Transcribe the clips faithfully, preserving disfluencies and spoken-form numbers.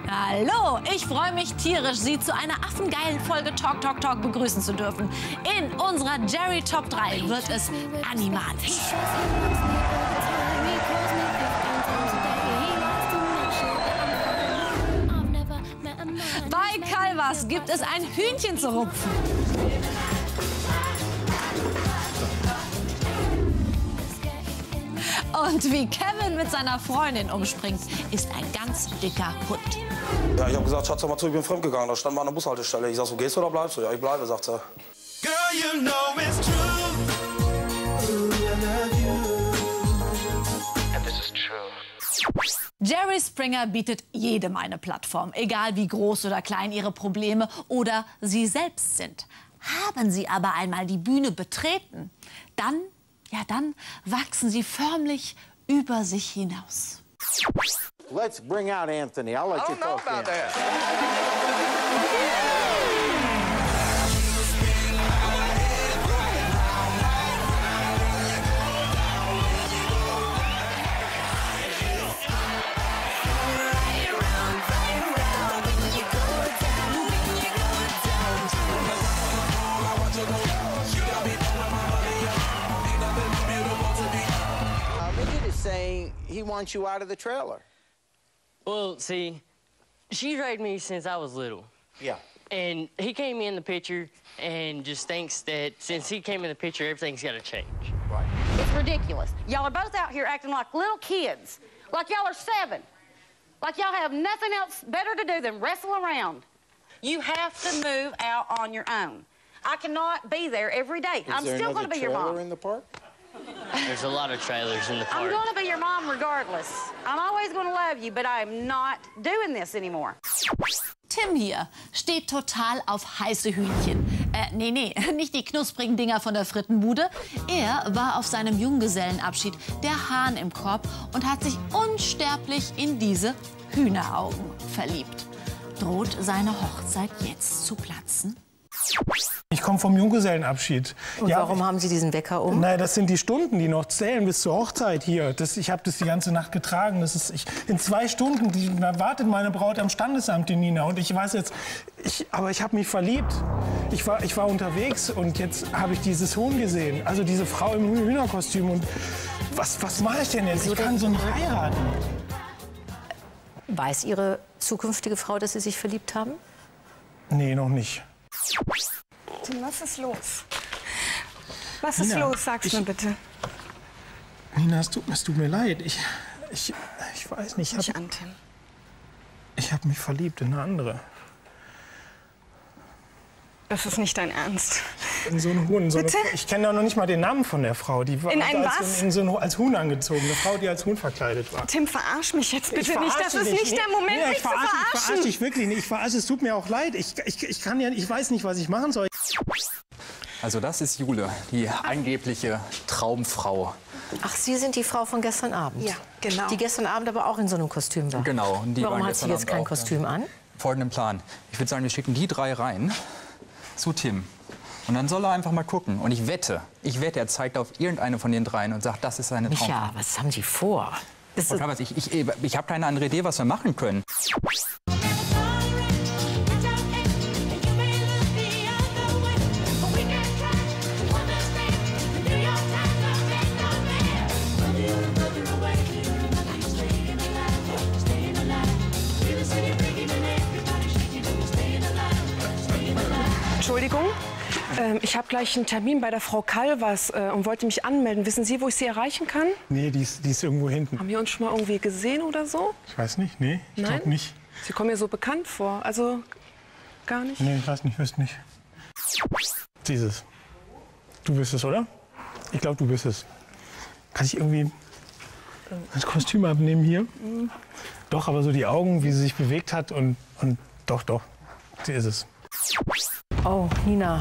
Hallo, ich freue mich tierisch, Sie zu einer affengeilen Folge Talk Talk Talk begrüßen zu dürfen. In unserer Jerry Top drei wird es animalisch. Bei Calvas gibt es ein Hühnchen zu rupfen. Und wie Kevin mit seiner Freundin umspringt, ist ein ganz dicker Hund. Ja, ich habe gesagt, Schatz, hör mal zu, ich bin fremdgegangen. Da stand mal an der Bushaltestelle. Ich sag so, gehst du oder bleibst du? Ja, ich bleibe, sagt er. Girl, you know it's true. Ooh, I love you. And this is true. Jerry Springer bietet jedem eine Plattform, egal wie groß oder klein ihre Probleme oder sie selbst sind. Haben sie aber einmal die Bühne betreten, dann, ja dann wachsen sie förmlich über sich hinaus. Let's bring out Anthony. I'll let you talk to him. Saying he wants you out of the trailer. Well, see, she's raised me since I was little. Yeah. And he came in the picture and just thinks that since he came in the picture, everything's got to change. Right. It's ridiculous. Y'all are both out here acting like little kids, like y'all are seven, like y'all have nothing else better to do than wrestle around. You have to move out on your own. I cannot be there every day. Is I'm there still going to be your trailer mom. in the park? There's a lot of trailers in the park. I'm going to be your mom regardless. I'm always going to love you, but I am not doing this anymore. Tim hier steht total auf heiße Hühnchen. Äh, nee, nee, nicht die knusprigen Dinger von der Frittenbude. Er war auf seinem Junggesellenabschied der Hahn im Korb und hat sich unsterblich in diese Hühneraugen verliebt. Droht seine Hochzeit jetzt zu platzen? Ich komme vom Junggesellenabschied. Und ja, warum haben Sie diesen Wecker um? Nein, das sind die Stunden, die noch zählen bis zur Hochzeit hier. Das, ich habe das die ganze Nacht getragen. Das ist, ich, in zwei Stunden die, da wartet meine Braut am Standesamt, die Nina. Und ich weiß jetzt, ich, aber ich habe mich verliebt. Ich war, ich war unterwegs und jetzt habe ich dieses Huhn gesehen. Also diese Frau im Hühnerkostüm. Und was, was mache ich denn jetzt? Ich kann so nicht heiraten. Weiß Ihre zukünftige Frau, dass Sie sich verliebt haben? Nee, noch nicht. Tim, was ist los? Was ist Nina, los? Sag's ich, mir bitte. Nina, es tut, es tut mir leid. Ich, ich, ich weiß nicht. Ich habe ich hab mich verliebt in eine andere. Das ist nicht dein Ernst. In so einen Huhn. So Bitte? Eine, ich kenne auch noch nicht mal den Namen von der Frau. Die war In ein als, was? In, in so ein, als Huhn angezogen. Eine Frau, die als Huhn verkleidet war. Tim, verarsch mich jetzt bitte Ich nicht. Das verarsche ist dich nicht der Moment, nee, mich ich zu verarsche, verarschen. Ich verarsche dich wirklich nicht. Ich verarsche, es tut mir auch leid. Ich, ich, ich, kann ja, ich weiß nicht, was ich machen soll. Also das ist Jule, die angebliche Traumfrau. Ach, Sie sind die Frau von gestern Abend? Ja, genau. Die gestern Abend aber auch in so einem Kostüm war? Genau. Und die Warum waren hat sie gestern jetzt Abend kein auch, Kostüm ja. an? Folgenden Plan. Ich würde sagen, wir schicken die drei rein zu Tim. Und dann soll er einfach mal gucken. Und ich wette, ich wette, er zeigt auf irgendeine von den dreien und sagt, das ist seine Traumfrau. Micha, was haben Sie vor? Das ist ich ich, ich habe keine andere Idee, was wir machen können. Entschuldigung, ähm, ich habe gleich einen Termin bei der Frau Calvas äh, und wollte mich anmelden. Wissen Sie, wo ich Sie erreichen kann? Nee, die ist, die ist irgendwo hinten. Haben wir uns schon mal irgendwie gesehen oder so? Ich weiß nicht, nee, ich Nein? glaube nicht. Sie kommen mir so bekannt vor. Also gar nicht? Nee, ich weiß nicht, wüsste nicht. Dieses. Du bist es, oder? Ich glaube, du bist es. Kann ich irgendwie das Kostüm abnehmen hier? Mhm. Doch, aber so die Augen, wie sie sich bewegt hat und, und doch, doch, sie ist es. Oh, Nina.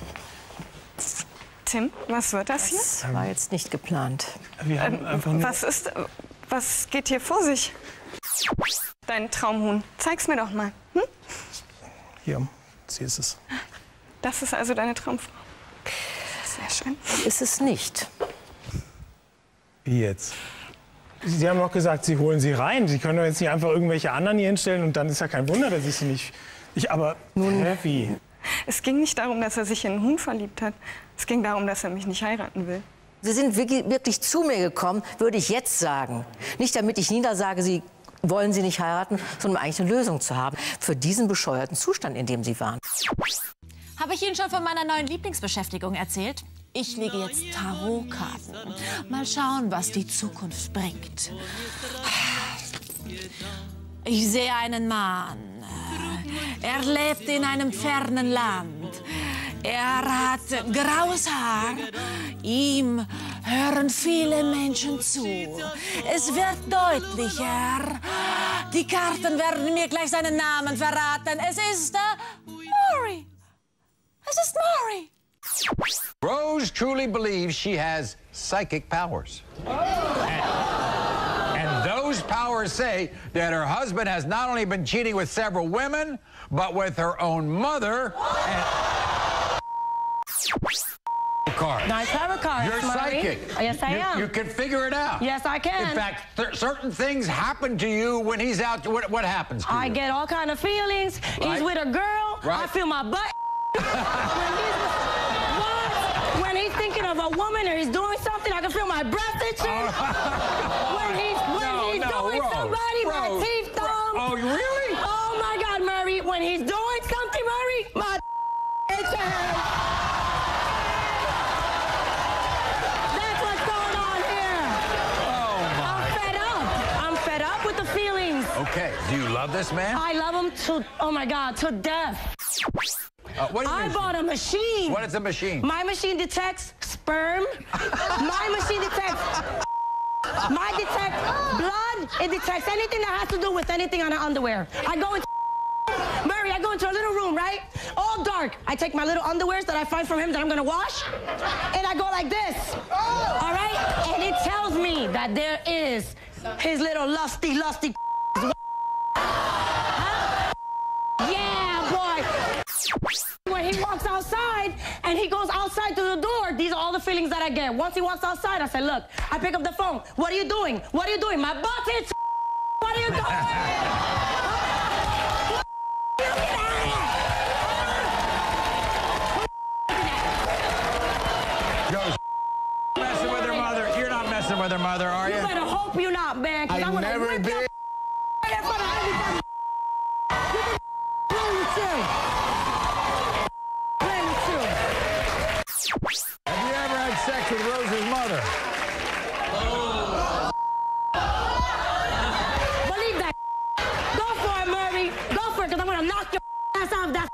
Tim, was wird das hier? Das war jetzt nicht geplant. Wir haben Ähm, einfach nur was ist, was geht hier vor sich? Dein Traumhuhn. Zeig's mir doch mal. Hm? hier, sie ist es. Das ist also deine Traumfrau. Sehr schön. Ist es nicht. Wie jetzt? Sie haben doch gesagt, Sie holen sie rein. Sie können doch jetzt nicht einfach irgendwelche anderen hier hinstellen und dann ist ja kein Wunder, dass ich sie nicht... Ich, aber nun, hä, wie? Es ging nicht darum, dass er sich in einen Huhn verliebt hat. Es ging darum, dass er mich nicht heiraten will. Sie sind wirklich, wirklich zu mir gekommen, würde ich jetzt sagen. Nicht damit ich Nina sage, Sie wollen sie nicht heiraten, sondern eigentlich eine Lösung zu haben für diesen bescheuerten Zustand, in dem Sie waren. Habe ich Ihnen schon von meiner neuen Lieblingsbeschäftigung erzählt? Ich lege jetzt Tarotkarten. Mal schauen, was die Zukunft bringt. Ich sehe einen Mann. Er lebt in einem fernen Land. Er hat graues Haar. Ihm hören viele Menschen zu. Es wird deutlicher. Die Karten werden mir gleich seinen Namen verraten. Es ist äh, Maury. Es ist Maury. Rose truly believes she has psychic powers. And, and those powers say that her husband has not only been cheating with several women, but with her own mother. And cards. Nice tarot cards, You're Murray. psychic. Yes, I you, am. You can figure it out. Yes, I can. In fact, th certain things happen to you when he's out. What, what happens to I you? get all kind of feelings. Right. He's with a girl. Right. I feel my butt. when, he's, what? when he's thinking of a woman or he's doing something, I can feel my breath itching. when he's, when No, he's no, doing Rose, somebody, my Rose, teeth thumb. Oh, really? Oh, my God, Murray. When he's doing something, Murray, my itches. That's what's going on here. Oh, my. I'm fed up. I'm fed up with the feelings. Okay. Do you love this man? I love him to, oh my God, to death. Uh, what do you I mean? bought a machine. What is a machine? My machine detects sperm. My machine detects. My detects blood. It detects anything that has to do with anything on her underwear. I go into. Murray, I go into a little room, right? All dark. I take my little underwears that I find from him that I'm gonna wash, and I go like this. All right? And it tells me that there is his little lusty, lusty. Huh? Yeah, boy. When he walks outside and he goes outside to the door, these are all the feelings that I get. Once he walks outside, I say, look, I pick up the phone. What are you doing? What are you doing? My butt hits. What are you doing? Goes messing with her mother. You're not messing with her mother, are you? You better hope you're not, man. 'Cause I I'm gonna never rip did. your in front of everybody. Play with you. Play with you. Have you ever had sex with Rose's mother? Believe that. Go for it, Murray. Go for it, because I'm gonna knock your ass off that.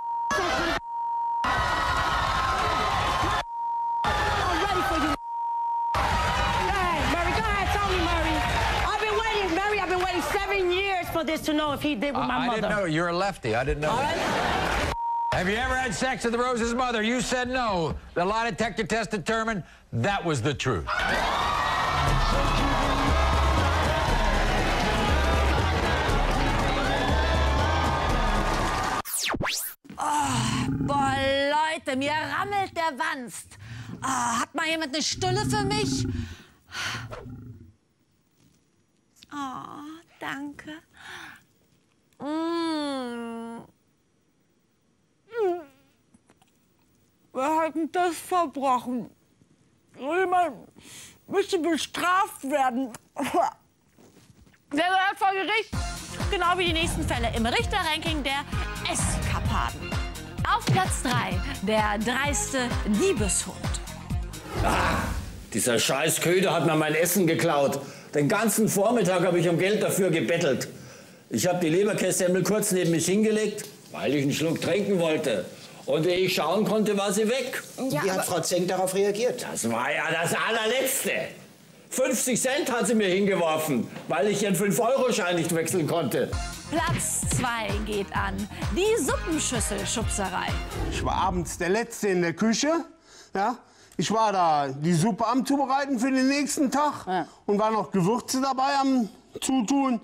I'm ready for you. Go ahead, Murray. Go ahead. Tell me, Murray. I've been waiting, Murray. I've been waiting seven years for this to know if he did with my I, I mother. didn't know. You're a lefty. I didn't know that. Have you ever had sex with Rose's mother? You said no. The lie detector test determined that was the truth. Oh, boah, Leute, mir rammelt der Wanst. Oh, hat mal jemand eine Stulle für mich? Oh, danke. Mm. Mm. Wer hat denn das verbrochen? Jemand müsste bestraft werden. Der gehört vor Gericht. Genau wie die nächsten Fälle im Richterranking der Eskapaden. Auf Platz drei der dreiste Diebeshund. Ah, dieser scheiß Köder hat mir mein Essen geklaut. Den ganzen Vormittag habe ich um Geld dafür gebettelt. Ich habe die Leberkässemmel kurz neben mich hingelegt, weil ich einen Schluck trinken wollte. Und ehe ich schauen konnte, war sie weg. Ja, Wie hat Frau Zenk darauf reagiert? Das war ja das allerletzte. fünfzig Cent hat sie mir hingeworfen, weil ich ihren fünf Euro Schein nicht wechseln konnte. Platz zwei geht an die Suppenschüssel-Schubserei. Ich war abends der Letzte in der Küche. Ja? Ich war da die Suppe am Zubereiten für den nächsten Tag. Ja. Und war noch Gewürze dabei am Zutun.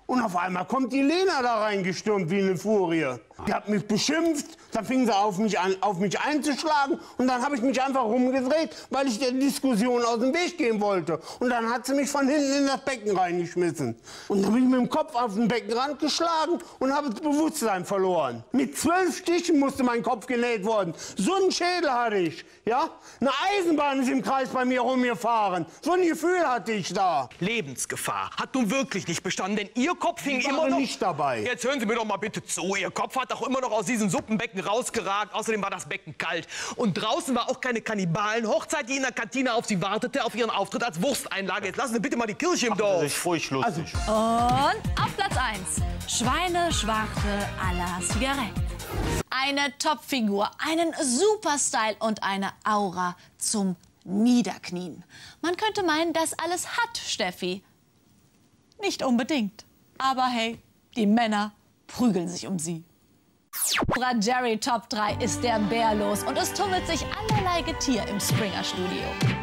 Und auf einmal kommt die Lena da reingestürmt wie eine Furie. Die hat mich beschimpft, dann fing sie auf mich an, auf mich einzuschlagen. Und dann habe ich mich einfach rumgedreht, weil ich der Diskussion aus dem Weg gehen wollte. Und dann hat sie mich von hinten in das Becken reingeschmissen. Und dann bin ich mit dem Kopf auf den Beckenrand geschlagen und habe das Bewusstsein verloren. Mit zwölf Stichen musste mein Kopf genäht worden. So einen Schädel hatte ich. Ja? Eine Eisenbahn ist im Kreis bei mir rumgefahren. So ein Gefühl hatte ich da. Lebensgefahr hat nun wirklich nicht bestanden, denn Ihr Kopf hing Ich war immer noch... nicht dabei. Jetzt hören Sie mir doch mal bitte zu. Ihr Kopf hat doch immer noch aus diesem Suppenbecken rausgeragt. Außerdem war das Becken kalt. Und draußen war auch keine Kannibalen-Hochzeit, die in der Kantine auf Sie wartete, auf Ihren Auftritt als Wursteinlage. Jetzt lassen Sie bitte mal die Kirche im Dorf. Das ist furchtbar lustig. Und auf Platz eins. Schweineschwarte à la Zigarette. Eine Topfigur, einen Superstyle und eine Aura zum Niederknien. Man könnte meinen, das alles hat Steffi. Nicht unbedingt. Aber hey, die Männer prügeln sich um sie. Unser Jerry Top drei ist der Bär los und es tummelt sich allerlei Getier im Springer-Studio.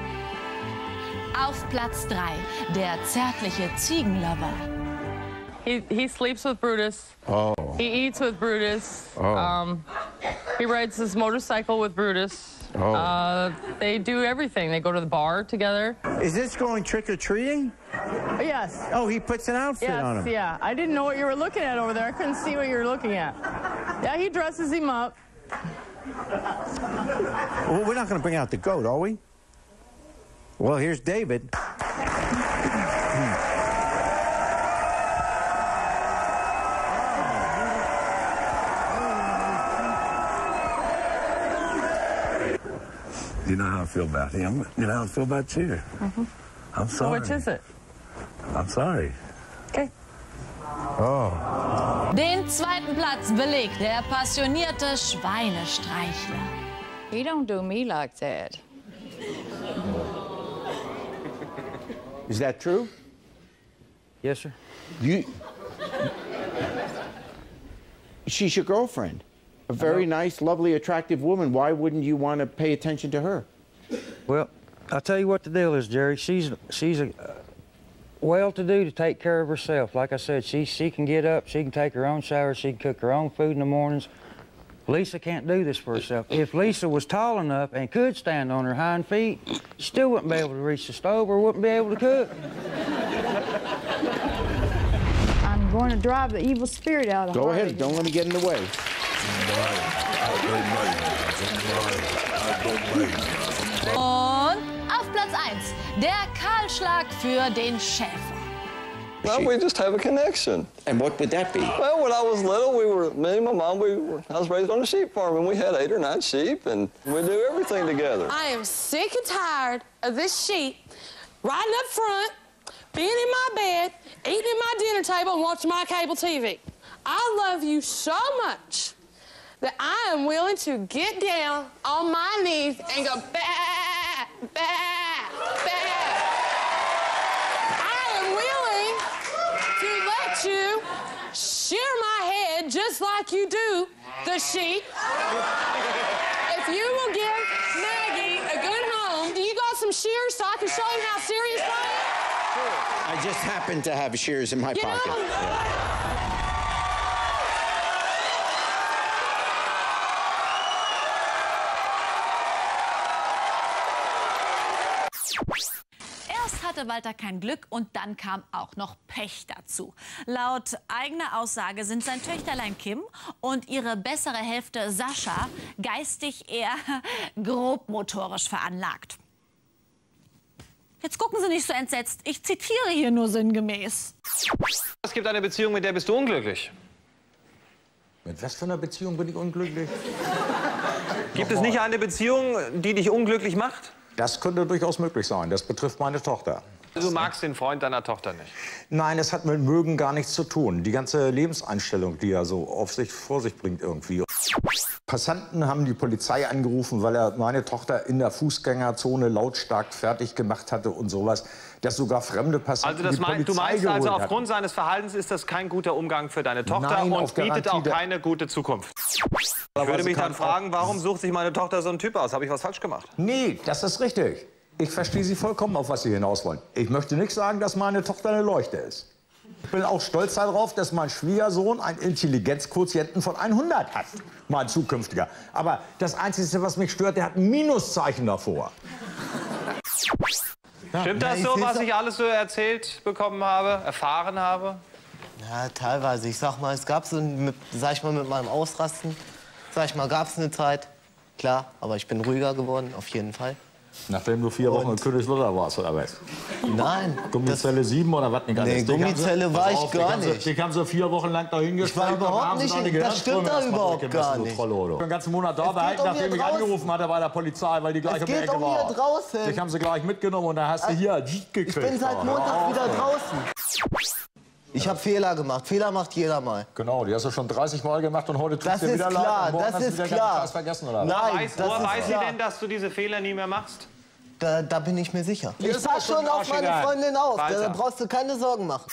Auf Platz drei, der zärtliche Ziegenlover. He, he sleeps with Brutus. Oh. He eats with Brutus. Oh. Um, he rides his motorcycle with Brutus. Oh. Uh, they do everything. They go to the bar together. Is this going trick-or-treating? Yes. Oh, he puts an outfit yes, on him. yeah. I didn't know what you were looking at over there. I couldn't see what you were looking at. Yeah, he dresses him up. Well, we're not going to bring out the goat, are we? Well, here's David. You know how I feel about him. You know how I feel about you. Mm-hmm. I'm So sorry. which is it? I'm sorry. Okay. Oh. Den zweiten Platz belegt der passionierte Schweinestreichler. He don't do me like that. Is that true? Yes, sir. You. She's your girlfriend. A very nice, lovely, attractive woman. Why wouldn't you want to pay attention to her? Well, I'll tell you what the deal is, Jerry. She's she's a, uh, well-to-do to take care of herself. Like I said, she she can get up, she can take her own shower, she can cook her own food in the mornings. Lisa can't do this for herself. If Lisa was tall enough and could stand on her hind feet, she still wouldn't be able to reach the stove or wouldn't be able to cook. I'm going to drive the evil spirit out of Go Harvey. ahead. Don't let me get in the way. Und auf Platz eins, der Kahlschlag für den Schäfer. Well, we just have a connection. And what would that be? Well, when I was little, we were, me and my mom, we were, I was raised on a sheep farm, and we had eight or nine sheep, and we do everything together. I am sick and tired of this sheep riding up front, being in my bed, eating at my dinner table, and watching my cable T V. I love you so much that I am willing to get down on my knees and go, bah, bah, bah. I am willing to let you shear my head just like you do the sheep. If you will give Maggie a good home, do you got some shears so I can show him how serious I am? I just happen to have shears in my You pocket. know? Yeah. Erst hatte Walter kein Glück und dann kam auch noch Pech dazu. Laut eigener Aussage sind sein Töchterlein Kim und ihre bessere Hälfte Sascha geistig eher grobmotorisch veranlagt. Jetzt gucken Sie nicht so entsetzt. Ich zitiere hier nur sinngemäß. Es gibt eine Beziehung, mit der bist du unglücklich. Mit was für einer Beziehung bin ich unglücklich? Gibt es nicht eine Beziehung, die dich unglücklich macht? Das könnte durchaus möglich sein. Das betrifft meine Tochter. Du magst den Freund deiner Tochter nicht. Nein, es hat mit Mögen gar nichts zu tun. Die ganze Lebenseinstellung, die er so auf sich, vor sich bringt irgendwie. Passanten haben die Polizei angerufen, weil er meine Tochter in der Fußgängerzone lautstark fertig gemacht hatte und sowas. Dass sogar fremde Passanten Also das die mein, Polizei du meinst also, geholt aufgrund hatten. seines Verhaltens ist das kein guter Umgang für deine Tochter Nein, und auf bietet Garantie auch der- keine gute Zukunft. Ich würde mich dann fragen, warum sucht sich meine Tochter so einen Typ aus? Habe ich was falsch gemacht? Nee, das ist richtig. Ich verstehe Sie vollkommen, auf was Sie hinaus wollen. Ich möchte nicht sagen, dass meine Tochter eine Leuchte ist. Ich bin auch stolz darauf, dass mein Schwiegersohn einen Intelligenzquotienten von hundert hat, mein zukünftiger. Aber das Einzige, was mich stört, der hat ein Minuszeichen davor. Stimmt das so, was ich alles so erzählt bekommen habe, erfahren habe? Ja, teilweise. Ich sag mal, es gab so, mit, sag ich mal, mit meinem Ausrasten, sag ich mal, gab es eine Zeit. Klar, aber ich bin ruhiger geworden, auf jeden Fall. Nachdem du vier Wochen in Königslutter warst, oder was? Nein. Gummizelle sieben oder was nicht? Nee, Gummizelle war ich gar nicht. Die haben so vier Wochen lang da hingestellt. Ich war überhaupt nicht, das stimmt da überhaupt gar nicht. Ich bin den ganzen Monat da behalten, nachdem ich angerufen hatte bei der Polizei, weil die gleich um die Ecke war. Es geht um hier draußen. Ich haben sie gleich mitgenommen und da hast du hier Jeep gekriegt. Ich bin seit Montag wieder draußen. Ich habe Fehler gemacht. Fehler macht jeder mal. Genau, die hast du schon dreißig Mal gemacht und heute tust du wieder klar, leid. Das ist klar. Hast vergessen, oder? Nein, Woher weiß, das woher ist weiß sie klar. denn, dass du diese Fehler nie mehr machst? Da, da bin ich mir sicher. Mir Ich ist pass das schon auf meine egal. Freundin auf. Da, da Weiter. brauchst du keine Sorgen machen.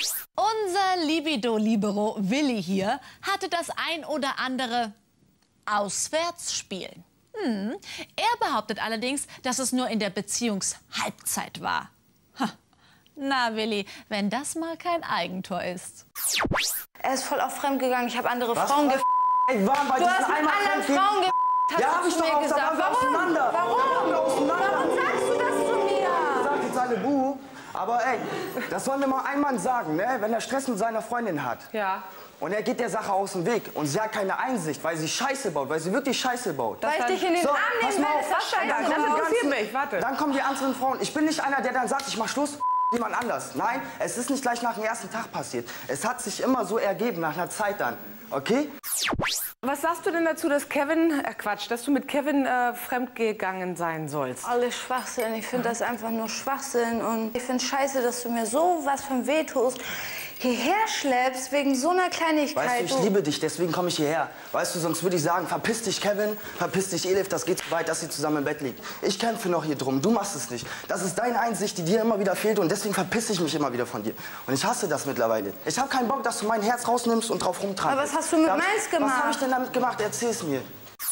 Unser Libido-Libero Willi hier hatte das ein oder andere Auswärtsspiel. Hm. Er behauptet allerdings, dass es nur in der Beziehungshalbzeit war. Ha. Na, Willi, wenn das mal kein Eigentor ist. Er ist voll auf fremd gegangen. Ich habe andere Was? Frauen Was? ge... Ich war bei Du diesen hast mit einmal anderen fremd- Frauen ge... Hast Ja, du hab ich zu doch mir auch, da gesagt. waren wir Warum? auseinander. Da waren wir Warum? auseinander. Warum sagst du das zu mir? Sagt jetzt alle Buh. Aber ey, das soll mir mal ein Mann sagen, ne? Wenn er Stress mit seiner Freundin hat. Ja. Und er geht der Sache aus dem Weg und sie hat keine Einsicht, weil sie Scheiße baut, weil sie wirklich Scheiße baut. Weil ich dich in den Arm pass nehmen mal will, auf. ist das Scheiße. Dann Das kommen die interessiert ganzen- mich, warte. Dann kommen die anderen Frauen. Ich bin nicht einer, der dann sagt, ich mach Schluss, jemand anders. Nein, es ist nicht gleich nach dem ersten Tag passiert. Es hat sich immer so ergeben, nach einer Zeit dann. Okay? Was sagst du denn dazu, dass Kevin, äh Quatsch, dass du mit Kevin äh, fremdgegangen sein sollst? Alles Schwachsinn. Ich finde das einfach nur Schwachsinn. Und ich finde scheiße, dass du mir so was von weh tust. Hierher schleppst wegen so einer Kleinigkeit. Weißt du, ich liebe dich, deswegen komme ich hierher. Weißt du, sonst würde ich sagen, verpiss dich Kevin, verpiss dich Elif, das geht zu weit, dass sie zusammen im Bett liegt. Ich kämpfe noch hier drum, du machst es nicht. Das ist deine Einsicht, die dir immer wieder fehlt und deswegen verpisse ich mich immer wieder von dir. Und ich hasse das mittlerweile. Ich habe keinen Bock, dass du mein Herz rausnimmst und drauf rumtrampelst. Aber was hast du mit Ja, meins gemacht? Was habe ich denn damit gemacht? Erzähl's mir.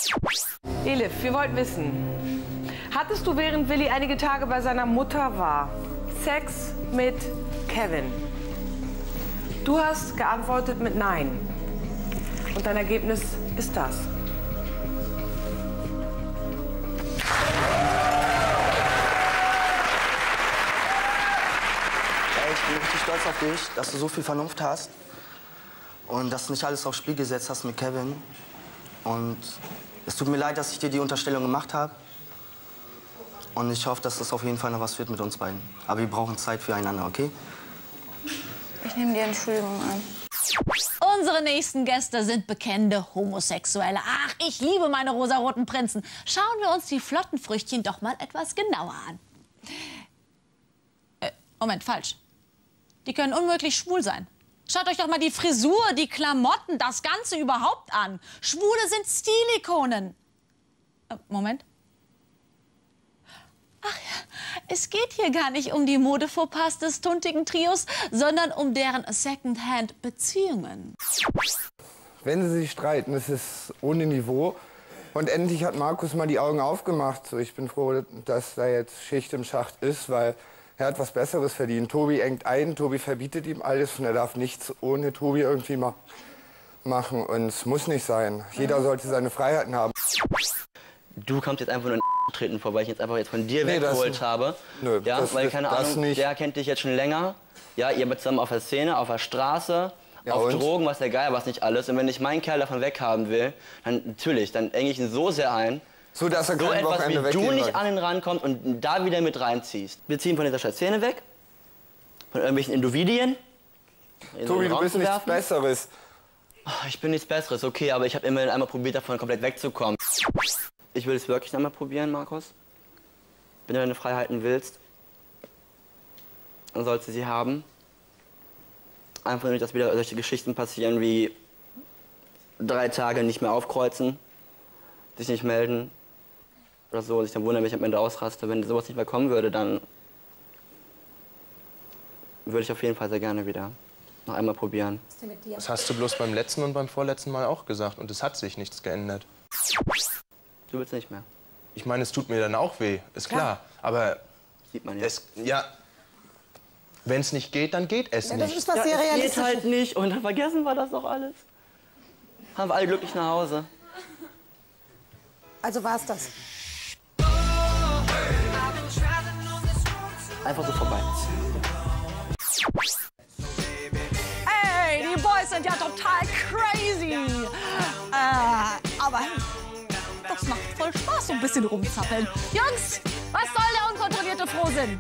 Elif, wir wollten wissen, hattest du, während Willi einige Tage bei seiner Mutter war, Sex mit Kevin? Du hast geantwortet mit Nein. Und dein Ergebnis ist das. Ey, ich bin richtig stolz auf dich, dass du so viel Vernunft hast und dass du nicht alles aufs Spiel gesetzt hast mit Kevin. Und es tut mir leid, dass ich dir die Unterstellung gemacht habe. Und ich hoffe, dass das auf jeden Fall noch was wird mit uns beiden. Aber wir brauchen Zeit füreinander, okay? Ich nehme die Entschuldigung an. Unsere nächsten Gäste sind bekennende Homosexuelle. Ach, ich liebe meine rosaroten Prinzen. Schauen wir uns die flotten Früchtchen doch mal etwas genauer an. Äh, Moment, falsch. Die können unmöglich schwul sein. Schaut euch doch mal die Frisur, die Klamotten, das Ganze überhaupt an. Schwule sind Stilikonen. Äh, Moment. Ach ja, es geht hier gar nicht um die Modefauxpas des tuntigen Trios, sondern um deren Secondhand-Beziehungen. Wenn sie sich streiten, ist es ohne Niveau. Und endlich hat Markus mal die Augen aufgemacht. So, ich bin froh, dass da jetzt Schicht im Schacht ist, weil er hat was Besseres verdient. Tobi engt ein, Tobi verbietet ihm alles und er darf nichts ohne Tobi irgendwie ma machen. Und es muss nicht sein. Jeder sollte seine Freiheiten haben. Du kommst jetzt einfach nur in treten vor, weil ich jetzt einfach jetzt von dir Nee, weggeholt das- habe. Nö, ja, das- weil das- keine das Ahnung, nicht. der kennt dich jetzt schon länger. Ja, ihr seid zusammen auf der Szene, auf der Straße, Ja, auf und? Drogen, was der Geil, was nicht alles. Und wenn ich meinen Kerl davon weghaben will, dann natürlich, dann enge ich ihn so sehr ein, So, dass er so kein etwas wie Wochenende du weggehen nicht wird. an ihn rankommst und da wieder mit reinziehst. Wir ziehen von dieser Szene weg, von irgendwelchen Individuen. in Tobi, den du Raum bist zu nichts werfen. Besseres. Ach, ich bin nichts Besseres, okay, aber ich habe immerhin einmal probiert, davon komplett wegzukommen. Ich will es wirklich noch mal probieren, Markus. Wenn du deine Freiheiten willst, dann sollst du sie haben. Einfach nicht, dass wieder solche Geschichten passieren wie drei Tage nicht mehr aufkreuzen, sich nicht melden oder so, sich dann wundern, wenn ich am Ende ausraste. Wenn sowas nicht mehr kommen würde, dann würde ich auf jeden Fall sehr gerne wieder noch einmal probieren. Das hast du bloß beim letzten und beim vorletzten Mal auch gesagt. Und es hat sich nichts geändert. Du willst nicht mehr. Ich meine, es tut mir dann auch weh, ist klar. Aber sieht man ja. Es, ja. Wenn es nicht geht, dann geht es Ja, nicht. das ist was sehr Es geht Realistisches. halt nicht und dann vergessen wir das doch alles. Haben wir alle glücklich nach Hause. Also war's das. Einfach so vorbei. Ey, die Boys sind ja total crazy. Äh, aber das macht voll Spaß, so ein bisschen rumzappeln. Jungs, was soll der unkontrollierte Frohsinn?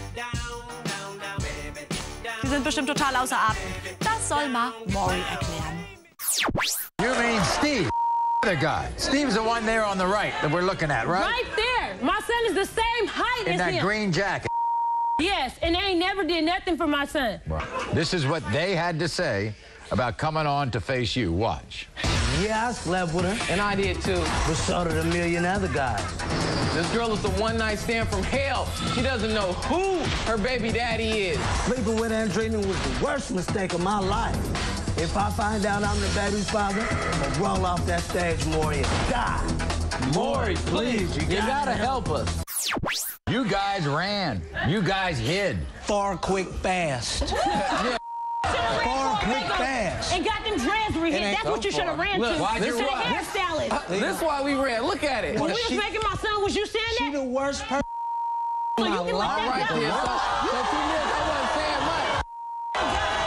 Die sind bestimmt total außer Atem. Das soll mal Maury erklären. You mean Steve, the guy. Steve's the one there on the right that we're looking at, right? Right there. My son is the same height In as that him. green jacket. Yes, and they ain't never did nothing for my son. This is what they had to say about coming on to face you. Watch. Yeah, I slept with her. And I did too. But so did a million other guys. This girl is the one-night stand from hell. She doesn't know who her baby daddy is. Sleeping with Andrina was the worst mistake of my life. If I find out I'm the baby's father, I'll roll off that stage, Maury, and die. Maury, please, you, You gotta help us. You guys ran. You guys hid. Far, quick, fast. Yeah. Far, quick, fast. And got them dreads rehead. It ain't That's what so you should have far. ran Look, to. why'd you This ain't run? hairstylist. Uh, this is why we ran. Look at it. When we was She- making my son, was you saying that? She the worst person. So you can let All that right, go. then. So, so two minutes, I wasn't saying much.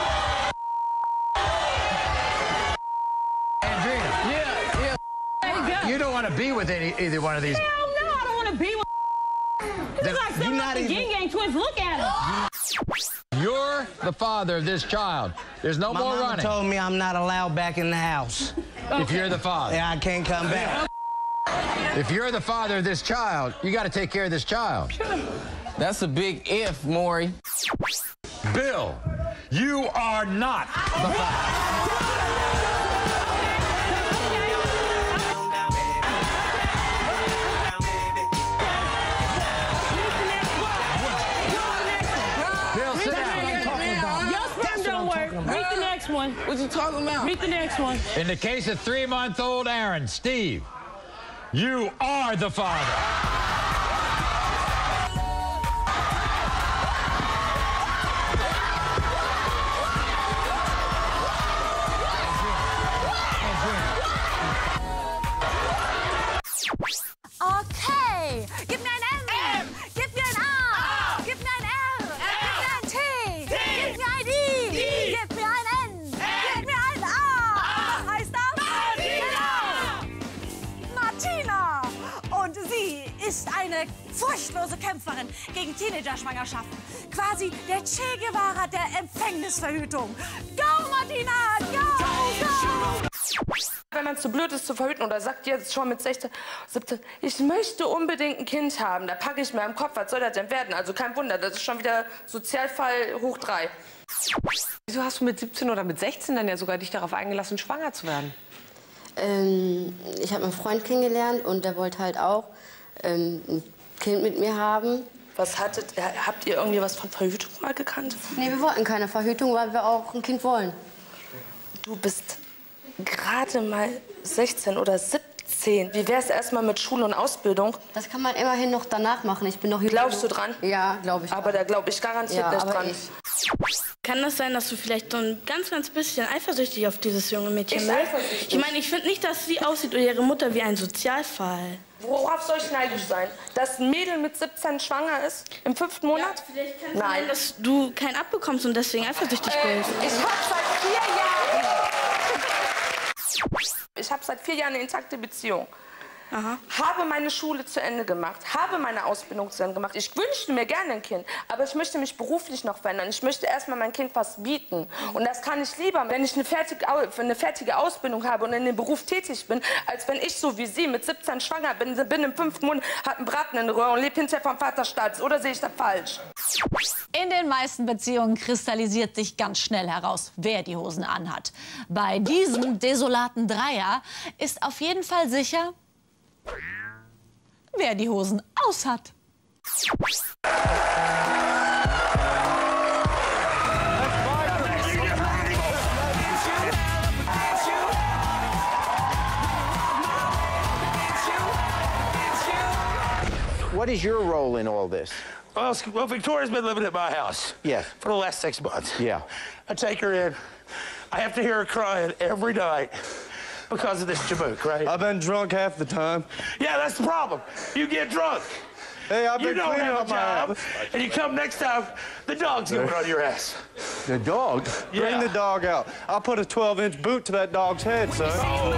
Andrina, Yeah, yeah. There you go. you don't want to be with any, either one of these. Hell no, I don't want to be with. This Then is like some not of the even- Yin Yang twins. Look at him. You're the father of this child. There's no My more mama running. told me I'm not allowed back in the house. If you're the father. Yeah, I can't come back. If you're the father of this child, you got to take care of this child. That's a big if, Maury. Bill, you are not the father. Bill, sit down. Your sperm don't work. Meet the next one. What you talking about? Meet the next one. In the case of three-month-old Aaron, Steve, you are the father. Okay, gib mir ein M, gib mir ein A, gib mir ein R, gib mir ein T, gib mir ein I, gib mir ein N, gib mir ein A. Was heißt das? Genau. Martina. Und sie ist eine furchtlose Kämpferin gegen Teenager-Schwangerschaften. Quasi der Che Guevara der Empfängnisverhütung. Go, Martina, go, go! Wenn man zu blöd ist zu verhüten oder sagt jetzt schon mit sechzehn, siebzehn, ich möchte unbedingt ein Kind haben, da packe ich mir im Kopf, was soll das denn werden? Also kein Wunder, das ist schon wieder Sozialfall hoch drei. Wieso hast du mit siebzehn oder mit sechzehn dann ja sogar dich darauf eingelassen, schwanger zu werden? Ähm, ich habe einen Freund kennengelernt und der wollte halt auch ähm, ein Kind mit mir haben. Was hattet, habt ihr irgendwie was von Verhütung mal gekannt? Nee, wir wollten keine Verhütung, weil wir auch ein Kind wollen. Du bist gerade mal sechzehn oder siebzehn. Wie wär's erstmal mit Schule und Ausbildung? Das kann man immerhin noch danach machen. Ich bin noch jung. Glaubst du dran? Ja, glaube ich. Aber da glaube ich garantiert Ja, nicht aber dran. ich- Kann das sein, dass du vielleicht so ein ganz, ganz bisschen eifersüchtig auf dieses junge Mädchen Ich bist? eifersüchtig? Ich meine, ich finde nicht, dass sie aussieht oder ihre Mutter wie ein Sozialfall. Worauf soll ich neidisch sein? Dass ein Mädel mit siebzehn schwanger ist? Im fünften Monat? Vielleicht kann es Nein. sein, dass du keinen abbekommst und deswegen eifersüchtig Äh, bist. ich habe seit vier Jahren. Ich habe seit vier Jahren eine intakte Beziehung. Habe meine Schule zu Ende gemacht, habe meine Ausbildung zu Ende gemacht. Ich wünschte mir gerne ein Kind, aber ich möchte mich beruflich noch verändern. Ich möchte erstmal mein Kind was bieten. Und das kann ich lieber, wenn ich eine fertige, eine fertige Ausbildung habe und in dem Beruf tätig bin, als wenn ich so wie Sie mit siebzehn schwanger bin, bin im fünften Monat, habe einen Braten in der Röhre und lebe hinterher vom Vaterstaat. Oder sehe ich das falsch? In den meisten Beziehungen kristallisiert sich ganz schnell heraus, wer die Hosen anhat. Bei diesem desolaten Dreier ist auf jeden Fall sicher, wer die Hosen aus hat. What is your role in all this? Well, well, Victoria's been living at my house. Yes. For the last six months. Yeah. I take her in. I have to hear her crying every night because of this jamook, right? I've been drunk half the time. Yeah, that's the problem. You get drunk. Hey, I've you been don't cleaning have a up my job, house. and you come next time, the dog's going on your ass. The dog? Yeah. Bring the dog out. I'll put a twelve inch boot to that dog's head, son.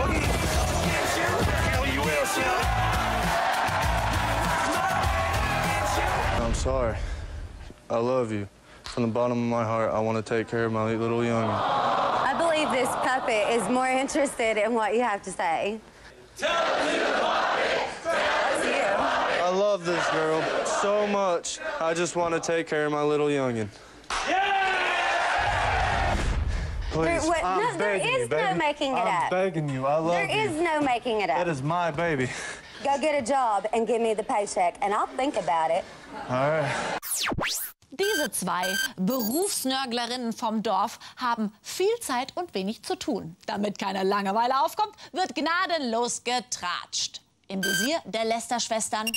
I'm sorry. I love you. From the bottom of my heart, I want to take care of my little youngin. I believe this puppet is more interested in what you have to say. I love this girl so much. I just want to take care of my little youngin. Please, There, what, I'm no, there begging is you, baby. no making it I'm up. begging you. I love There you. is no making it up. That is my baby. Go get a job and give me the paycheck, and I'll think about it. All right. Diese zwei Berufsnörglerinnen vom Dorf haben viel Zeit und wenig zu tun. Damit keine Langeweile aufkommt, wird gnadenlos getratscht. Im Visier der Lester-Schwestern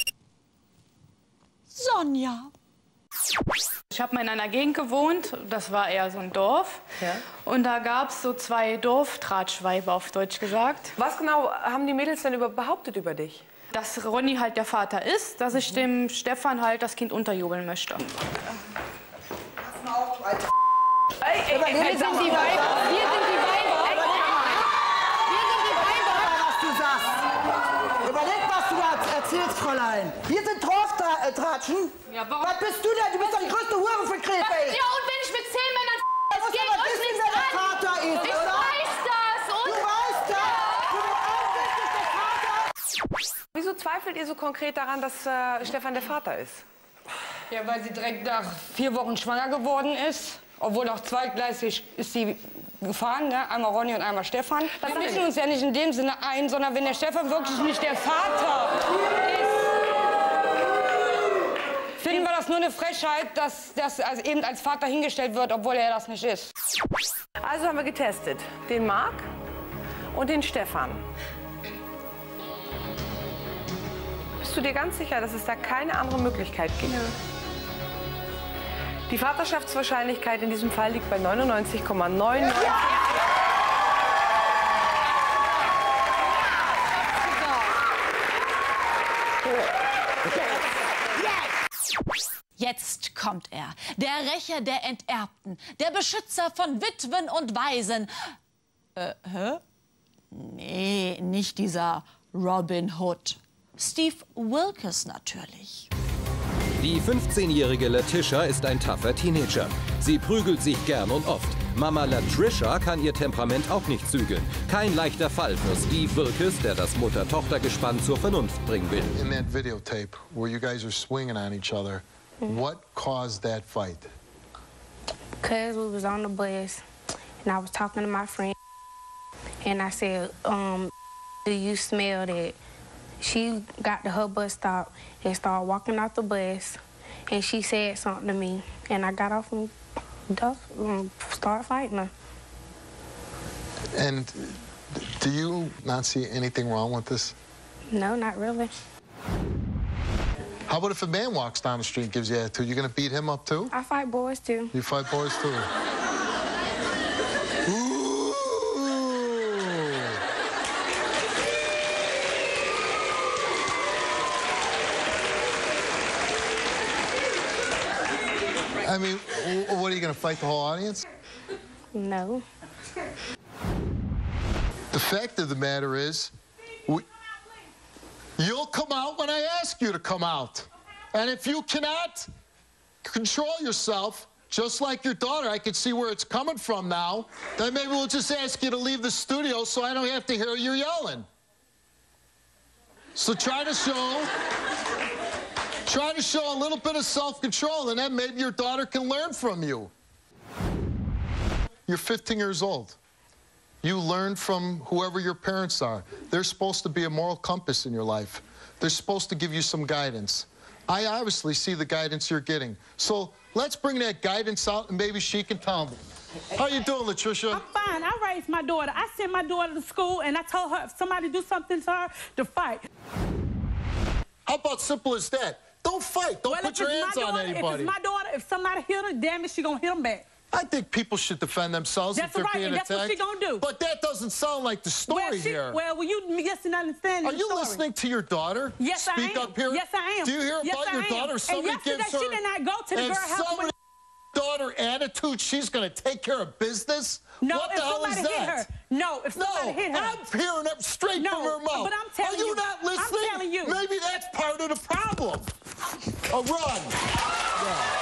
Sonja. Ich habe mal in einer Gegend gewohnt, das war eher so ein Dorf. Ja. Und da gab es so zwei Dorftratschweiber, auf Deutsch gesagt. Was genau haben die Mädels denn über, behauptet über dich? Dass Ronny halt der Vater ist, dass ich dem Stefan halt das Kind unterjubeln möchte. Ey, ey, ey, Wir sind die Weiber. Wir sind die Weiber. Wir sind die Weiber, was du sagst. Überleg, was du erzählst, Fräulein. Wir sind Dorftratschen. Ja, warum? Was bist du denn? Du bist doch die größte Hure von Krefeld. Ja, und wenn ich mit zehn Männern das geht aber euch wissen, nichts wer der an. Vater ist, Ich oder? weiß das. Und Du weißt das. Du bist offensichtlich der Vater. Wieso zweifelt ihr so konkret daran, dass äh, Stefan der Vater ist? Ja, weil sie direkt nach vier Wochen schwanger geworden ist. Obwohl auch zweigleisig ist sie gefahren, ne? Einmal Ronny und einmal Stefan. Wir mischen uns ja nicht in dem Sinne ein, sondern wenn der Stefan wirklich nicht der Vater ist, finden wir das nur eine Frechheit, dass das als, eben als Vater hingestellt wird, obwohl er das nicht ist. Also haben wir getestet den Marc und den Stefan. Bist du dir ganz sicher, dass es da keine andere Möglichkeit gibt? Ja. Die Vaterschaftswahrscheinlichkeit in diesem Fall liegt bei neunundneunzig Komma neunundneunzig. Ja. Jetzt kommt er, der Rächer der Enterbten, der Beschützer von Witwen und Waisen. Äh, hä? Nee, nicht dieser Robin Hood. Steve Wilkes natürlich. Die fünfzehnjährige Letitia ist ein tougher Teenager. Sie prügelt sich gern und oft. Mama Latricia kann ihr Temperament auch nicht zügeln. Kein leichter Fall für Steve Wilkes, der das Mutter-Tochter-Gespann zur Vernunft bringen will. In that videotape where you guys are swinging on each other, what caused that fight? Because we was on the bus, and I was talking to my friend, and I said, um, do you smell that? She got to her bus stop and started walking out the bus, and she said something to me, and I got off and um, started fighting her. And do you not see anything wrong with this? No, not really. How about if a man walks down the street and gives you attitude? You gonna beat him up too? I fight boys too. You fight boys too? Ooh. I mean, what, are you gonna fight the whole audience? No. The fact of the matter is, we, you'll come out when I ask you to come out. And if you cannot control yourself, just like your daughter, I can see where it's coming from now, then maybe we'll just ask you to leave the studio so I don't have to hear you yelling. So try to show, try to show a little bit of self-control, and then maybe your daughter can learn from you. You're fifteen years old. You learn from whoever your parents are. They're supposed to be a moral compass in your life. They're supposed to give you some guidance. I obviously see the guidance you're getting. So let's bring that guidance out, and maybe she can tell me. How you doing, Latricia? I'm fine. I raised my daughter. I sent my daughter to school, and I told her if somebody do something to her, to fight. How about simple as that? Don't fight. Don't well, put your hands daughter, on anybody. If it's my daughter, if somebody hit her, damn it, she gonna hit them back. I think people should defend themselves That's if they're right, being and that's attacked. what she gonna do. But that doesn't sound like the story well, she, here. Well, well, you missing understanding Are the you story. listening to your daughter? Yes, Speak I am. up here. Yes, I am. Do you hear yes, about I your am. daughter? If somebody and yesterday gives her she did not go to the and girl house. somebody daughter attitude, she's going to take care of business? No, what if the hell somebody is hit that? her. No, if somebody no, hit her. I'm hearing it straight no, from her mouth. But I'm telling Are you, you not listening? I'm telling you. Maybe that's part of the problem. A run. Yeah.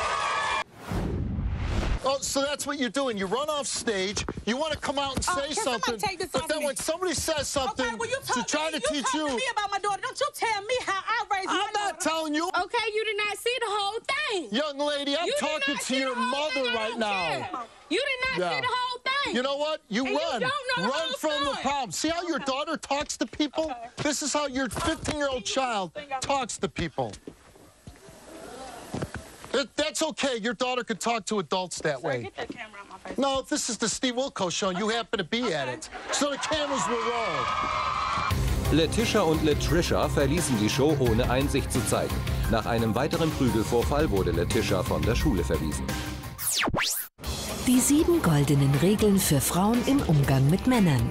Oh, so that's what you're doing. You run off stage. You want to come out and say uh, something. Take this but then me? when somebody says something okay, well, you to try to, to you teach you. to me about my daughter. Don't you tell me how I raised I'm my daughter. I'm not telling you. Okay, you did not see the whole thing. Young lady, I'm you talking to your mother right now. Care. You did not yeah. see the whole thing. You know what? You and run. You don't know run the from story. the problem. See how your daughter talks to people? Okay. This is how your fifteen-year-old child talks to people. It, that's okay. Your daughter could talk to adults that Sir, way. Get that camera out my face. No, this is the Steve Wilkos show, and okay. you happen to be okay. at it. So the cameras will roll. Letitia und Latricia verließen die Show, ohne Einsicht zu zeigen. Nach einem weiteren Prügelvorfall wurde Letitia von der Schule verwiesen. Die sieben goldenen Regeln für Frauen im Umgang mit Männern.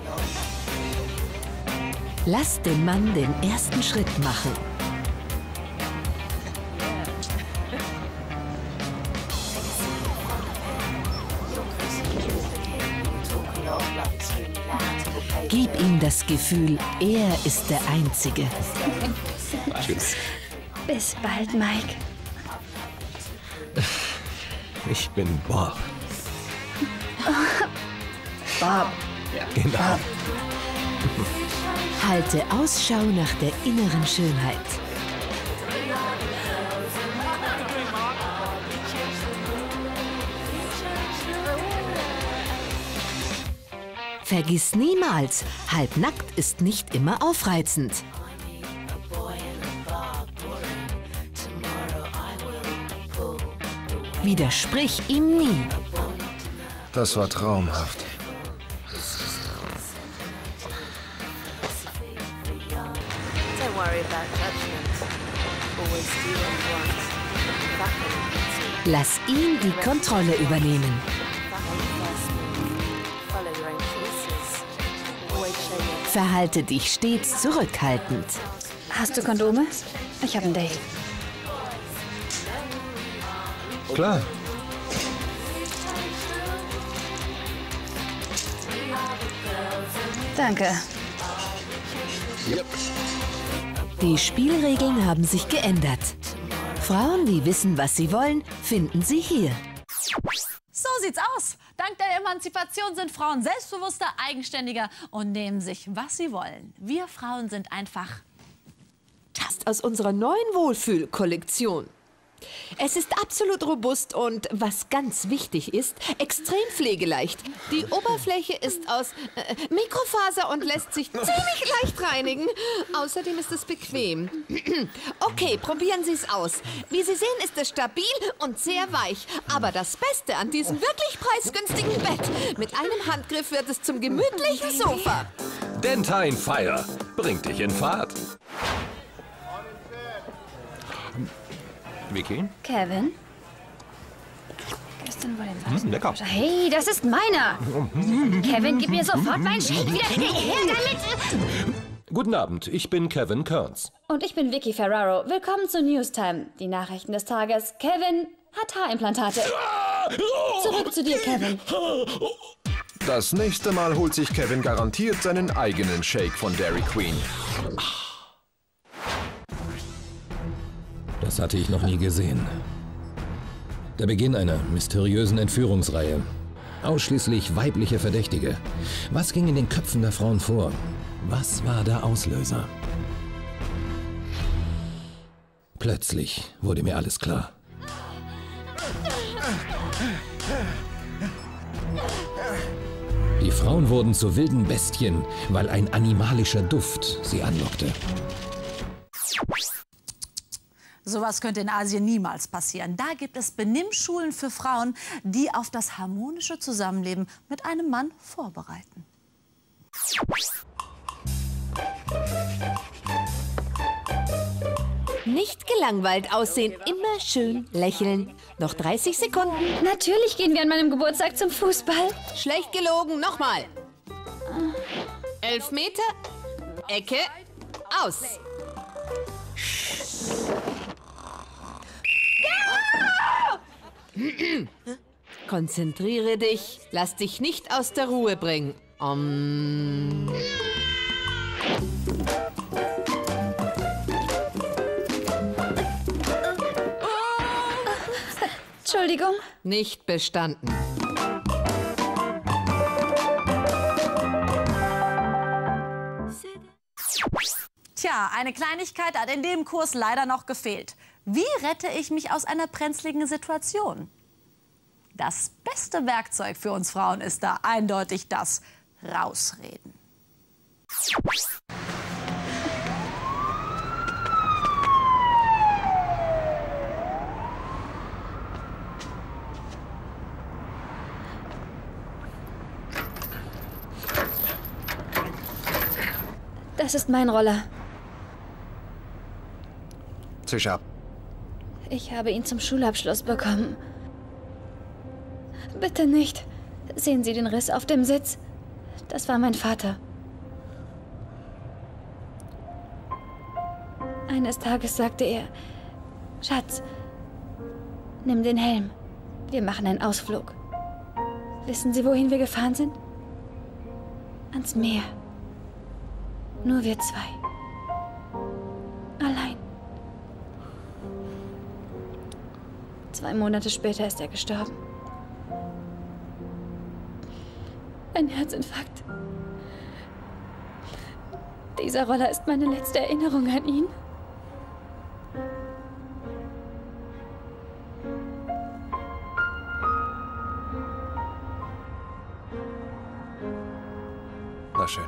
Lass den Mann den ersten Schritt machen. Gib ihm das Gefühl, er ist der Einzige. Tschüss. Bis bald, Mike. Ich bin Bob. Bob. Genau. Halte Ausschau nach der inneren Schönheit. Vergiss niemals, halbnackt ist nicht immer aufreizend. Widersprich ihm nie. Das war traumhaft. Lass ihn die Kontrolle übernehmen. Verhalte dich stets zurückhaltend. Hast du Kondome? Ich habe ein Date. Klar. Danke. Yep. Die Spielregeln haben sich geändert. Frauen, die wissen, was sie wollen, finden sie hier. So sieht's aus. Dank der Emanzipation sind Frauen selbstbewusster, eigenständiger und nehmen sich, was sie wollen. Wir Frauen sind einfach... Tast aus unserer neuen Wohlfühl-Kollektion. Es ist absolut robust und, was ganz wichtig ist, extrem pflegeleicht. Die Oberfläche ist aus äh, Mikrofaser und lässt sich ziemlich leicht reinigen. Außerdem ist es bequem. Okay, probieren Sie es aus. Wie Sie sehen, ist es stabil und sehr weich. Aber das Beste an diesem wirklich preisgünstigen Bett: mit einem Handgriff wird es zum gemütlichen Sofa. Dentine Fire bringt dich in Fahrt. Vicky? Kevin? Gestern war der Hm, lecker. Hey, das ist meiner! Kevin, gib mir sofort meinen Shake wieder! Her damit! Guten Abend, ich bin Kevin Kearns. Und ich bin Vicky Ferraro. Willkommen zu Newstime. Die Nachrichten des Tages. Kevin hat Haarimplantate. Zurück zu dir, Kevin. Das nächste Mal holt sich Kevin garantiert seinen eigenen Shake von Dairy Queen. Das hatte ich noch nie gesehen. Der Beginn einer mysteriösen Entführungsreihe. Ausschließlich weibliche Verdächtige. Was ging in den Köpfen der Frauen vor? Was war der Auslöser? Plötzlich wurde mir alles klar. Die Frauen wurden zu wilden Bestien, weil ein animalischer Duft sie anlockte. Sowas könnte in Asien niemals passieren. Da gibt es Benimmschulen für Frauen, die auf das harmonische Zusammenleben mit einem Mann vorbereiten. Nicht Nicht gelangweilt aussehen, immer schön lächeln. Noch dreißig Sekunden. Natürlich gehen wir an meinem Geburtstag zum Fußball. Schlecht gelogen, nochmal. Elf Meter, Ecke, aus. Konzentriere dich, lass dich nicht aus der Ruhe bringen. Um. Entschuldigung. Nicht bestanden. Tja, eine Kleinigkeit hat in dem Kurs leider noch gefehlt. Wie rette ich mich aus einer brenzligen Situation? Das beste Werkzeug für uns Frauen ist da eindeutig das Rausreden. Das ist mein Roller. Zisch ab. Ich habe ihn zum Schulabschluss bekommen. Bitte nicht. Sehen Sie den Riss auf dem Sitz? Das war mein Vater. Eines Tages sagte er, Schatz, nimm den Helm. Wir machen einen Ausflug. Wissen Sie, wohin wir gefahren sind? Ans Meer. Nur wir zwei. Allein. Zwei Monate später ist er gestorben. Ein Herzinfarkt. Dieser Roller ist meine letzte Erinnerung an ihn. Na schön.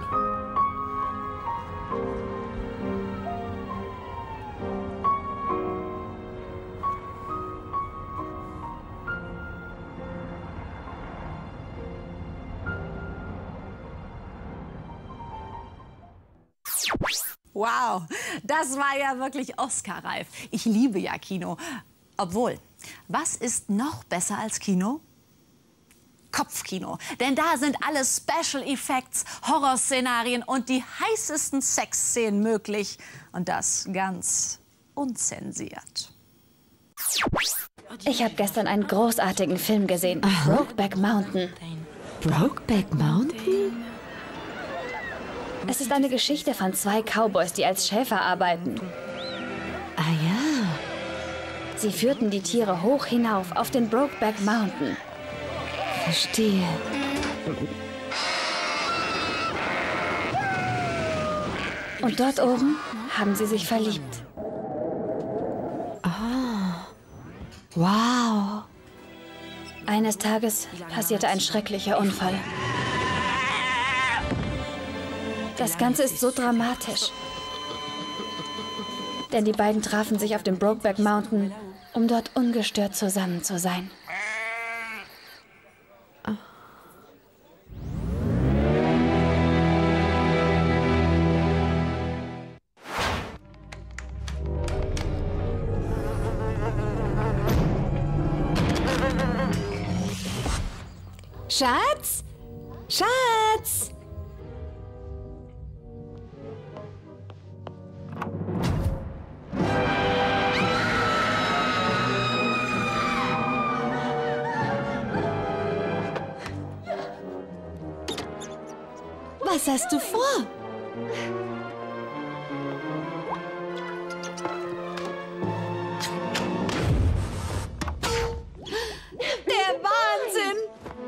Wow, das war ja wirklich Oscar-reif. Ich liebe ja Kino. Obwohl, was ist noch besser als Kino? Kopfkino. Denn da sind alle Special Effects, Horrorszenarien und die heißesten Sexszenen möglich. Und das ganz unzensiert. Ich habe gestern einen großartigen Film gesehen. Aha. Brokeback Mountain. Brokeback Mountain? Es ist eine Geschichte von zwei Cowboys, die als Schäfer arbeiten. Ah ja. Sie führten die Tiere hoch hinauf auf den Brokeback Mountain. Verstehe. Und dort oben haben sie sich verliebt. Ah. Wow. Eines Tages passierte ein schrecklicher Unfall. Das Ganze ist so dramatisch. Denn die beiden trafen sich auf dem Brokeback Mountain, um dort ungestört zusammen zu sein. Schatz? Schatz? Was hast du vor? Der Wahnsinn!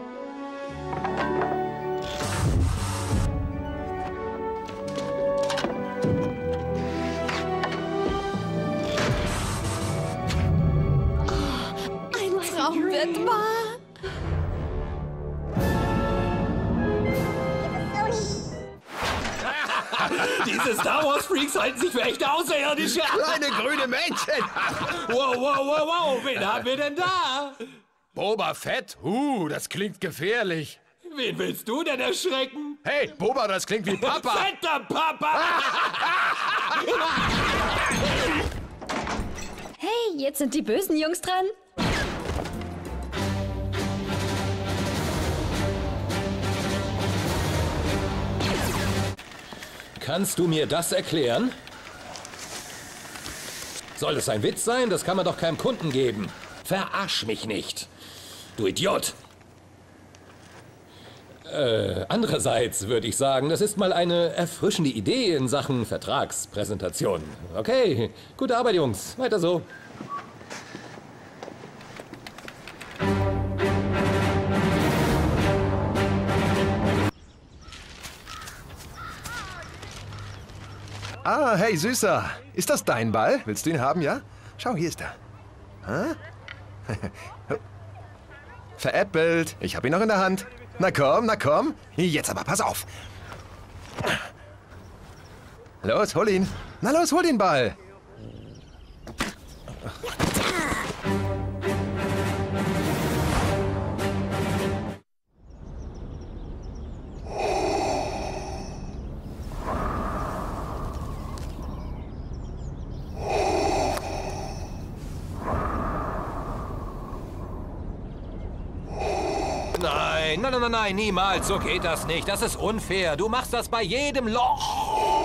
Oh, ein Traum wird wahr. Diese Star Wars Freaks halten sich für echte Außerirdische. Kleine grüne Männchen. Wow, wow, wow, wow. Wen haben wir denn da? Boba Fett? Uh, das klingt gefährlich. Wen willst du denn erschrecken? Hey, Boba, das klingt wie Papa. Fetter Papa! Hey, jetzt sind die bösen Jungs dran. Kannst du mir das erklären? Soll es ein Witz sein? Das kann man doch keinem Kunden geben. Verarsch mich nicht. Du Idiot. Äh, andererseits würde ich sagen, das ist mal eine erfrischende Idee in Sachen Vertragspräsentation. Okay, gute Arbeit, Jungs. Weiter so. Ah, hey, Süßer. Ist das dein Ball? Willst du ihn haben, ja? Schau, hier ist er. Hä? Veräppelt. Ich hab ihn noch in der Hand. Na komm, na komm. Jetzt aber, pass auf. Los, hol ihn. Na los, hol den Ball. Nein, nein, nein, nein, niemals. So geht das nicht. Das ist unfair. Du machst das bei jedem Loch.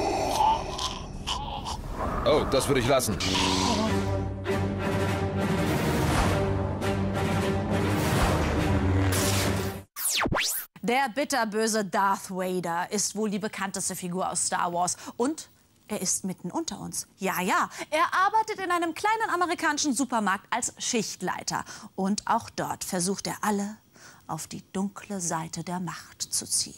Oh, das würde ich lassen. Der bitterböse Darth Vader ist wohl die bekannteste Figur aus Star Wars. Und er ist mitten unter uns. Ja, ja, er arbeitet in einem kleinen amerikanischen Supermarkt als Schichtleiter. Und auch dort versucht er alle auf die dunkle Seite der Macht zu ziehen.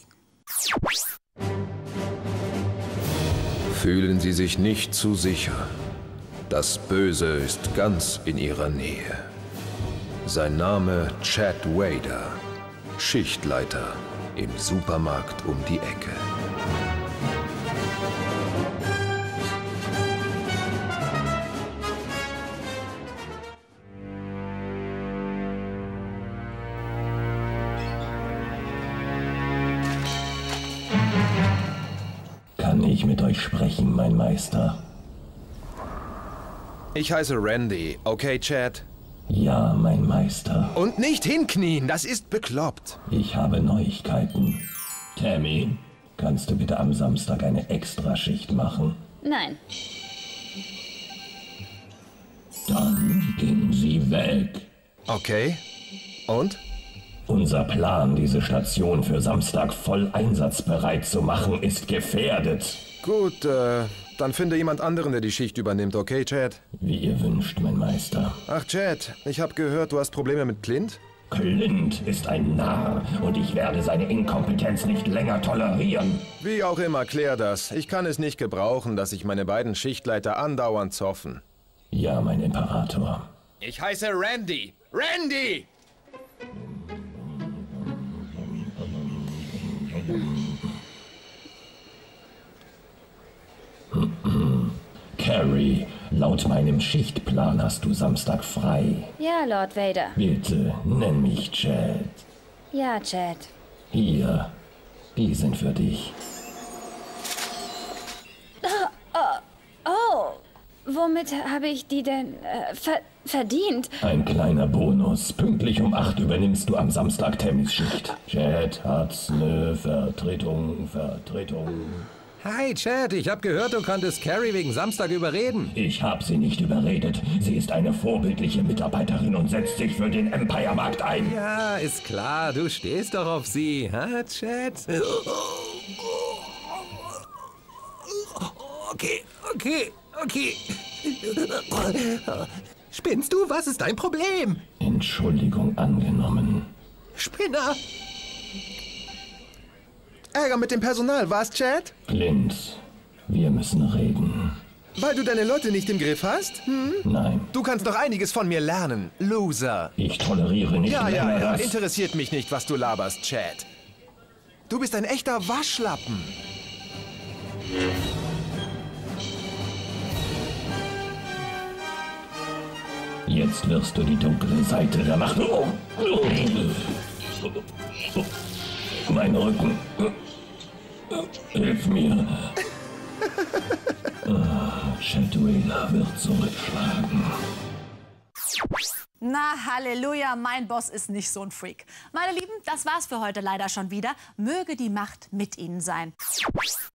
Fühlen Sie sich nicht zu sicher. Das Böse ist ganz in Ihrer Nähe. Sein Name Chad Vader, Schichtleiter im Supermarkt um die Ecke. Kann ich mit euch sprechen, mein Meister? Ich heiße Randy, okay, Chad? Ja, mein Meister. Und nicht hinknien, das ist bekloppt. Ich habe Neuigkeiten. Tammy, kannst du bitte am Samstag eine Extraschicht machen? Nein. Dann gehen Sie weg. Okay. Und? Unser Plan, diese Station für Samstag voll einsatzbereit zu machen, ist gefährdet. Gut, äh, dann finde jemand anderen, der die Schicht übernimmt, okay, Chad? Wie ihr wünscht, mein Meister. Ach, Chad, ich habe gehört, du hast Probleme mit Clint? Clint ist ein Narr und ich werde seine Inkompetenz nicht länger tolerieren. Wie auch immer, klär das. Ich kann es nicht gebrauchen, dass sich meine beiden Schichtleiter andauernd zoffen. Ja, mein Imperator. Ich heiße Randy. Randy! Carrie, laut meinem Schichtplan hast du Samstag frei. Ja, Lord Vader. Bitte, nenn mich Chad. Ja, Chad. Hier, die sind für dich. Oh, oh, oh. Womit habe ich die denn äh, ver verdient? Ein kleiner Bonus. Pünktlich um acht übernimmst du am Samstag Tammys Schicht. Chad hat eine Vertretung, Vertretung. Hi, Chad, ich habe gehört, du konntest Carrie wegen Samstag überreden. Ich habe sie nicht überredet. Sie ist eine vorbildliche Mitarbeiterin und setzt sich für den Empire-Markt ein. Ja, ist klar, du stehst doch auf sie, ha, Chad? Okay, okay, okay. Spinnst du? Was ist dein Problem? Entschuldigung angenommen. Spinner! Ärger mit dem Personal, was, Chad? Clint, wir müssen reden. Weil du deine Leute nicht im Griff hast? Hm? Nein. Du kannst doch einiges von mir lernen, Loser. Ich toleriere nicht Ja, ja, ja. das. Interessiert mich nicht, was du laberst, Chad. Du bist ein echter Waschlappen. Jetzt wirst du die dunkle Seite der Macht. Oh. Mein Rücken. Hilf mir. Chad Vader wird zurückschlagen. Na, Halleluja, mein Boss ist nicht so ein Freak. Meine Lieben, das war's für heute leider schon wieder. Möge die Macht mit Ihnen sein.